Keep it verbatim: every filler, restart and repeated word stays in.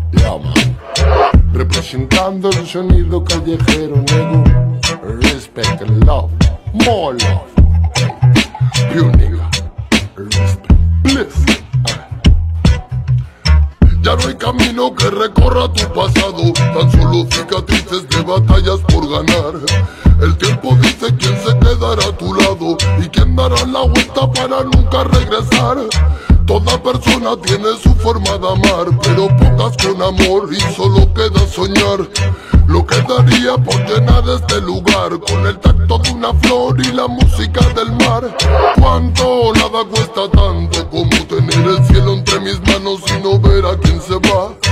Yeah, man. Representando el sonido callejero, nego. Respect and love, more love. Pure nigga. Respect, bliss. Ya no hay camino que recorra tu pasado, tan solo cicatrices de batallas por ganar. El tiempo dice quién se quedará a tu lado y quién dará la vuelta para nunca regresar. Toda persona tiene su forma de amar, pero pocas con amor y solo queda soñar. Lo que daría por llenar este lugar con el tacto de una flor y la música del mar. Cuánto nada cuesta tanto como tener el cielo entre mis manos y no ver a quién se va.